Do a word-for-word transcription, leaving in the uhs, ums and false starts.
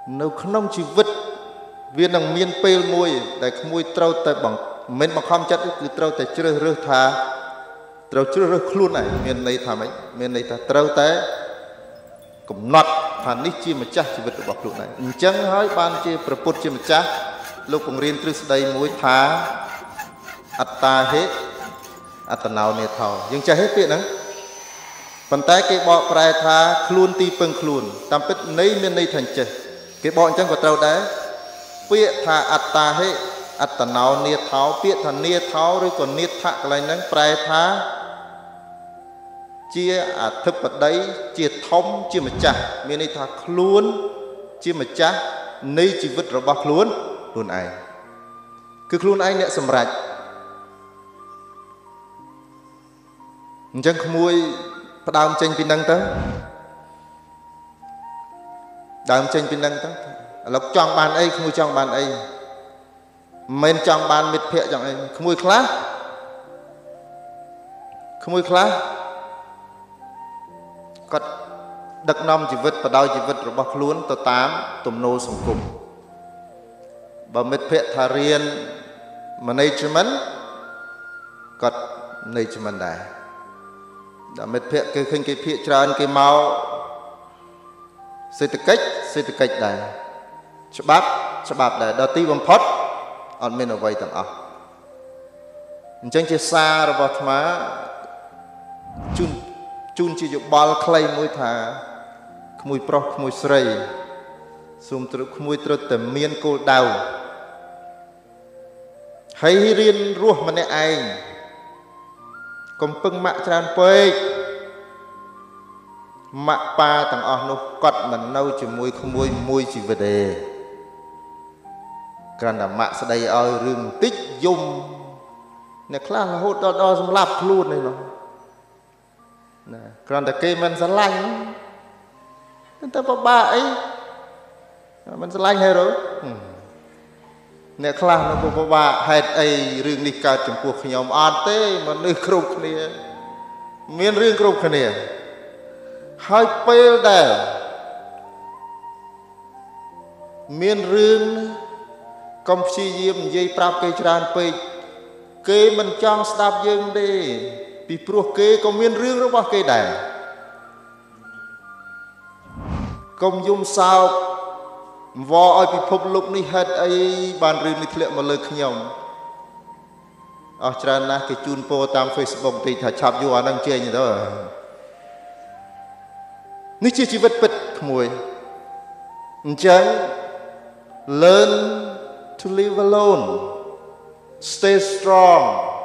នៅក្នុងជីវិតវានឹងមានពេលមួយដែលក្មួយត្រូវតែមិនមិនបង្ខំចិត្តគឺត្រូវតែជ្រើសរើសថាត្រូវជ្រើសរើសខ្លួនឯងមានន័យថាម៉េចមានន័យថាត្រូវតែកំណត់ថានេះជាម្ចាស់ជីវិតរបស់ខ្លួនឯងអញ្ចឹងហើយបានជាព្រះពុទ្ធជាម្ចាស់លោកបង្រៀនទ្រឹស្ដីមួយថាអត្តាហេអត្តនោនេថោយើងចេះទេពាក្យហ្នឹងប៉ុន្តែគេបកប្រែថាខ្លួនទីពឹងខ្លួនតាមពិតន័យមានន័យថាចេះគេបកអញ្ចឹងក៏ត្រូវដែរពាក្យថាអត្តាហេអត្តនោនេថោពាក្យថានេថោឬក៏នេថៈកន្លែងហ្នឹងប្រែថាជាអធិបតីជាធំជាម្ចាស់មានន័យថាខ្លួនជាម្ចាស់នៃជីវិតរបស់ខ្លួនខ្លួនឯងគឺខ្លួនឯងអ្នកសម្រេចអញ្ចឹងក្មួយផ្ដើមចេញពីនឹងទៅដើមចេញពីនឹងទៅឥឡូវចង់បានអីក្មួយចង់បានអីមិនមែនចង់បានមិត្តភក្តិចង់អីក្មួយខ្លះក្មួយខ្លះគាត់ដឹកនាំជីវិតបដៅជីវិតរបស់ខ្លួនទៅតាមទំនោរសង្គមបើមិត្តភក្តិថារៀន management គាត់ management ដែរដល់មិត្តភក្តិគេឃើញគេភាកច្រើនគេមកសេដ្ឋកិច្ចសេដ្ឋកិច្ចដែរច្បាប់ច្បាប់ដែរដល់ទីបំផុតអត់មានអ្វីទាំងអស់អញ្ចឹងជាសាររបស់អាត្មាជូនជូនជាយោបល់ខ្លីមួយថាក្មួយប្រុសក្មួយស្រីសូមត្រូវក្មួយត្រូវតែមានគោលដៅហើយរៀនរស់ម្នាក់ឯងកុំពឹងម៉ាក់ច្រើនពេកម៉ាក់ប៉ាទាំងអស់នោះគាត់មិននៅជាមួយក្មួយមួយជីវិតទេគ្រាន់តែម៉ាក់ស្ដីឲ្យរឿងបន្តិចយំអ្នកខ្លះរហូតដល់ដល់សម្លាប់ខ្លួននេះនោះណាគ្រាន់តែគេមិនស្រឡាញ់តែពិបាកអីមិនស្រឡាញ់ហេរ៉ូអ្នកខ្លះនៅពិបាកហេតុអីរឿងនេះកើតចំពោះខ្ញុំអត់ទេមនុស្សគ្រប់គ្នាមានរឿងគ្រប់គ្នាហើយពេលដែលមានរឿងកុំព្យាយាមនិយាយប្រាប់គេច្រើនពេកគេមិនចង់ស្ដាប់យើងទេពីព្រោះគេក៏មានរឿងរបស់គេដែរកុំយំសោកវល់ឲ្យពិភពលោកនេះហេតុអីបានរឿងនេះធ្លាក់មកលើខ្ញុំអស់ច្រើនណាស់គេជូនពរតាម Facebook តិចថាឆាប់យូរអានឹងចេញទៅនេះជាជីវិតពិតក្មួយអញ្ចឹង learn to live alone stay strong